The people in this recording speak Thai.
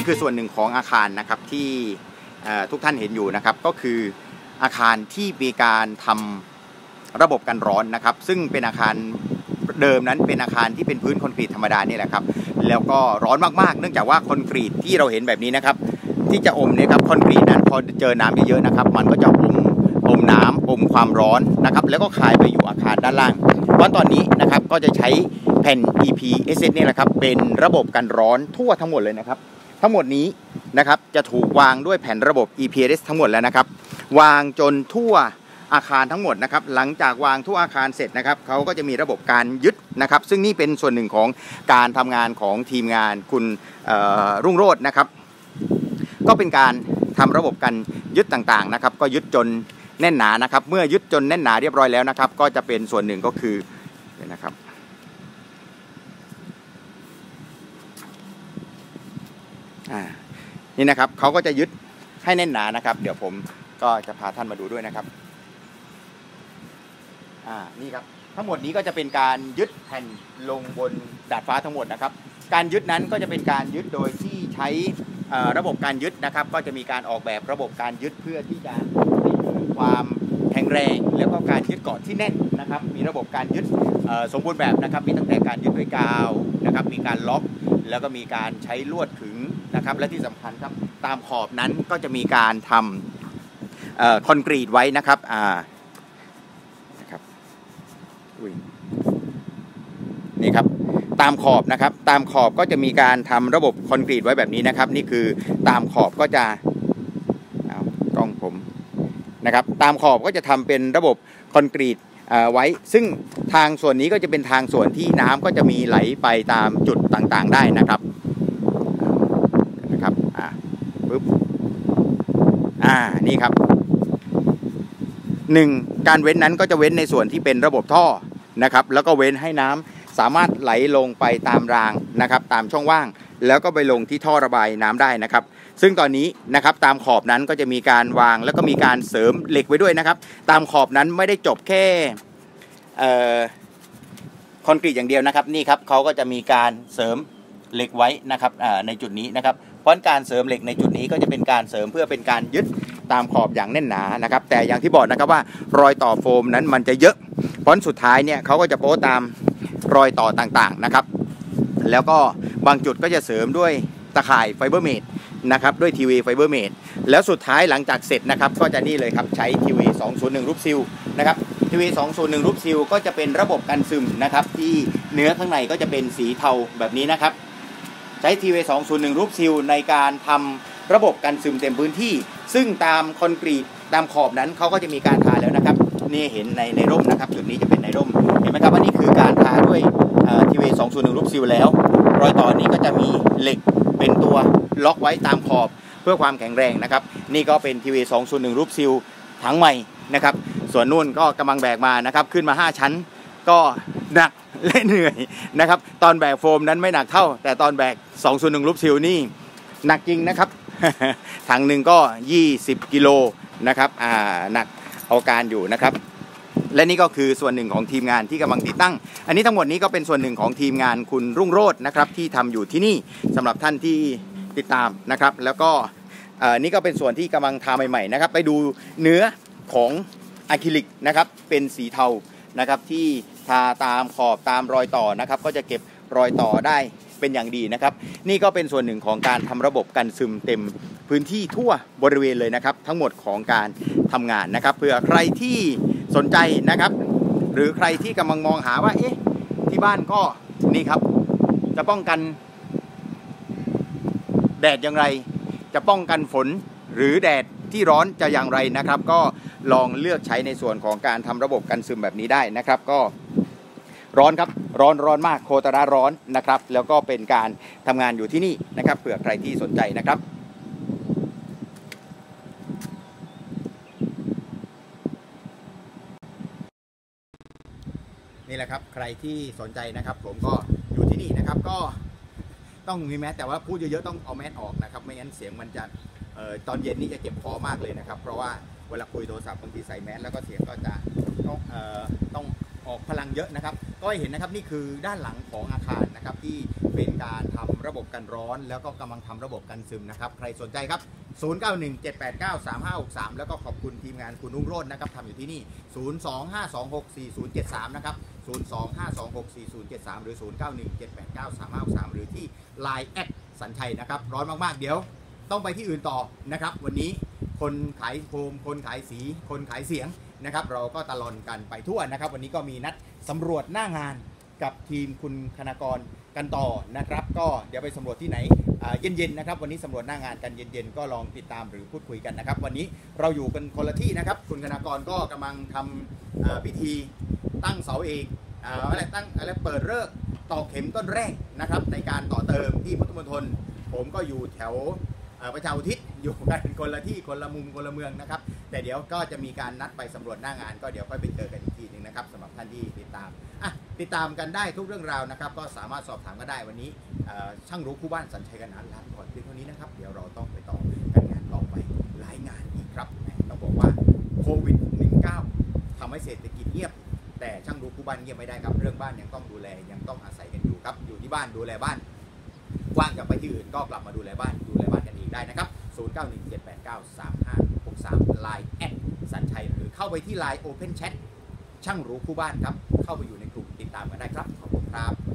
นี่คือส่วนหนึ่งของอาคารนะครับที่ทุกท่านเห็นอยู่นะครับก็คืออาคารที่มีการทำระบบกันร้อนนะครับซึ่งเป็นอาคารเดิมนั้นเป็นอาคารที่เป็นพื้นคอนกรีตธรรมดานี่แหละครับแล้วก็ร้อนมากๆเนื่องจากว่าคอนกรีตที่เราเห็นแบบนี้นะครับที่จะอมเนี่ยครับคอนกรีตนั้นพอเจอน้ำเยอะๆนะครับมันก็จะอมน้ำอมความร้อนนะครับแล้วก็คายไปอยู่อาคารด้านล่างเพราะตอนนี้นะครับก็จะใช้แผ่น EPSS นี่แหละครับเป็นระบบกันร้อนทั่วทั้งหมดเลยนะครับทั้งหมดนี้นะครับจะถูกวางด้วยแผ่นระบบ EPSS ทั้งหมดแล้วนะครับวางจนทั่วอาคารทั้งหมดนะครับหลังจากวางทั่วอาคารเสร็จนะครับเขาก็จะมีระบบการยึดนะครับซึ่งนี่เป็นส่วนหนึ่งของการทำงานของทีมงานคุณรุ่งโรจน์นะครับก็เป็นการทำระบบการยึดต่างๆนะครับก็ยึดจนแน่นหนานะครับเมื่อยึดจนแน่นหนาเรียบร้อยแล้วนะครับก็จะเป็นส่วนหนึ่งก็คือนะครับนี่นะครับเขาก็จะยึดให้แน่นหนานะครับเดี๋ยวผมก็จะพาท่านมาดูด้วยนะครับนี่ครับทั้งหมดนี้ก็จะเป็นการยึดแผ่นลงบนดาดฟ้าทั้งหมดนะครับการยึดนั้นก็จะเป็นการยึดโดยที่ใช้ระบบการยึดนะครับก็จะมีการออกแบบระบบการยึดเพื่อที่จะให้เกิดความแข็งแรงแล้วก็การยึดเกาะที่แน่นนะครับมีระบบการยึดสมบูรณ์แบบนะครับมีตั้งแต่การยึดด้วยกาวนะครับมีการล็อกแล้วก็มีการใช้ลวดขึงนะครับและที่สำคัญครับตามขอบนั้นก็จะมีการทำคอนกรีตไว้นะครับนี่ครับตามขอบนะครับตามขอบก็จะมีการทำระบบคอนกรีตไว้แบบนี้นะครับนี่คือตามขอบก็จะกล้องผมนะครับตามขอบก็จะทำเป็นระบบคอนกรีตไว้ซึ่งทางส่วนนี้ก็จะเป็นทางส่วนที่น้ำก็จะมีไหลไปตามจุดต่างๆได้นะครับปึ๊บนี่ครับการเว้นนั้นก็จะเว้นในส่วนที่เป็นระบบท่อนะครับแล้วก็เว้นให้น้ำสามารถไหลลงไปตามรางนะครับตามช่องว่างแล้วก็ไปลงที่ท่อระบายน้ำได้นะครับซึ่งตอนนี้นะครับตามขอบนั้นก็จะมีการวางแล้วก็มีการเสริมเหล็กไว้ด้วยนะครับตามขอบนั้นไม่ได้จบแค่คอนกรีตอย่างเดียวนะครับนี่ครับเขาก็จะมีการเสริมเหล็กไว้นะครับในจุดนี้นะครับเพราะการเสริมเหล็กในจุดนี้ก็จะเป็นการเสริมเพื่อเป็นการยึดตามขอบอย่างแน่นหนานะครับแต่อย่างที่บอกนะครับว่ารอยต่อโฟมนั้นมันจะเยอะเพราะสุดท้ายเนี่ยเขาก็จะโป๊ตามรอยต่อต่างๆนะครับแล้วก็บางจุดก็จะเสริมด้วยตะข่ายไฟเบอร์เมดนะครับด้วยทีวีไฟเบอร์เมดแล้วสุดท้ายหลังจากเสร็จนะครับก็จะนี่เลยครับใช้ทีวี201รูปซิลนะครับทีวี201รูปซิลก็จะเป็นระบบกันซึมนะครับที่เนื้อข้างในก็จะเป็นสีเทาแบบนี้นะครับใช้ทีวี201รูปซิลในการทำระบบกันซึมเต็มพื้นที่ซึ่งตามคอนกรีตตามขอบนั้นเขาก็จะมีการทาแล้วนะครับนี่เห็นในร่มนะครับจุดนี้จะเป็นในร่มเห็นไหมครับว่านี่คือการทาด้วยทีวี201รูปซิลแล้วรอยต่อนี้ก็จะมีเหล็กเป็นตัวล็อกไว้ตามขอบเพื่อความแข็งแรงนะครับนี่ก็เป็นทีวี201รูปซิลถังใหม่นะครับส่วนนู่นก็กำลังแบกมานะครับขึ้นมา5ชั้นก็หนักและเหนื่อยนะครับตอนแบกโฟมนั้นไม่หนักเท่าแต่ตอนแบก201รูปซิลนี่หนักจริงนะครับ ถังหนึ่งก็20กิโลนะครับหนักเอาการอยู่นะครับและนี่ก็คือส่วนหนึ่งของทีมงานที่กำลังติดตั้งอันนี้ทั้งหมดนี้ก็เป็นส่วนหนึ่งของทีมงานคุณรุ่งโรจน์นะครับที่ทำอยู่ที่นี่สำหรับท่านที่ติดตามนะครับแล้วก็นี่ก็เป็นส่วนที่กำลังทาใหม่ๆนะครับไปดูเนื้อของอะคริลิกนะครับเป็นสีเทานะครับที่ทาตามขอบตามรอยต่อนะครับก็จะเก็บรอยต่อได้เป็นอย่างดีนะครับนี่ก็เป็นส่วนหนึ่งของการทำระบบกันซึมเต็มพื้นที่ทั่วบริเวณเลยนะครับทั้งหมดของการทำงานนะครับเผื่อใครที่สนใจนะครับหรือใครที่กำลังมองหาว่าเอ๊ะที่บ้านก็นี่ครับจะป้องกันแดดอย่างไรจะป้องกันฝนหรือแดดที่ร้อนจะอย่างไรนะครับก็ลองเลือกใช้ในส่วนของการทำระบบกันซึมแบบนี้ได้นะครับก็ร้อนครับร้อนมากโคตรร้อนนะครับแล้วก็เป็นการทำงานอยู่ที่นี่นะครับเผื่อใครที่สนใจนะครับนี่แหละครับใครที่สนใจนะครับผมก็อยู่ที่นี่นะครับก็ต้องมีแมสแต่ว่าพูดเยอะๆต้องเอาแมสออกนะครับไม่งั้นเสียงมันจะตอนเย็นนี้จะเจ็บคอมากเลยนะครับเพราะว่าเวลาคุยโทรศัพท์บางทีใส่แมสแล้วก็เสียงก็จะต้องออกพลังเยอะนะครับก็ให้เห็นนะครับนี่คือด้านหลังของอาคารนะครับที่เป็นการทำระบบกันร้อนแล้วก็กำลังทำระบบกันซึมนะครับใครสนใจครับ 0917893563 แล้วก็ขอบคุณทีมงานคุณรุ่งโรจน์นะครับทำอยู่ที่นี่ 025264073 นะครับ 025264073 หรือ 0917893563 หรือที่ Line แอดสัญชัยนะครับร้อนมากๆเดี๋ยวต้องไปที่อื่นต่อนะครับวันนี้คนขายโฟมคนขายสีคนขายเสียงนะครับเราก็ตะลอนกันไปทั่วนะครับวันนี้ก็มีนัดสำรวจหน้างานกับทีมคุณคณากรกันต่อนะครับก็เดี๋ยวไปสำรวจที่ไหนเย็นๆนะครับวันนี้สำรวจหน้างานกันเย็นๆก็ลองติดตามหรือพูดคุยกันนะครับวันนี้เราอยู่กันคนละที่นะครับคุณคณากรก็กำลังทำพิธีตั้งเสาเอกเปิดฤกษ์ตอกเข็มต้นแรกนะครับในการต่อเติมที่พุทธมณฑลผมก็อยู่แถวประชาอุทิศอยู่กันคนละที่คนละมุมคนละเมืองนะครับแต่เดี๋ยวก็จะมีการนัดไปสำรวจหน้างานก็เดี๋ยวค่อยไปเจอกันอีกทีนึงนะครับสำหรับท่านที่ติดตามกันได้ทุกเรื่องราวนะครับก็สามารถสอบถามกันได้วันนี้ช่างรู้คู่บ้านสัญชัยกันลาก่อนเพียงเท่านี้นะครับเดี๋ยวเราต้องไปต่อกันงานต่อไปหลายงานอีกครับต้องบอกว่าโควิด -19 ทำให้เศรษฐกิจเงียบแต่ช่างรู้คู่บ้านเงียบไม่ได้ครับเรื่องบ้านยังต้องดูแลยังต้องอาศัยกันอยู่ครับอยู่ที่บ้านดูแลบ้านว่างจากไปที่อื่นก็กลับมาดูแลบ้านกันอีกได้นะครับ 0917893563 Line แอดสัญชัยหรือเข้าไปที่ Line Open Chat ช่างรู้คู่บ้านครับเข้าไปอยู่ในกลุ่มติดตามกันได้ครับขอบคุณครับ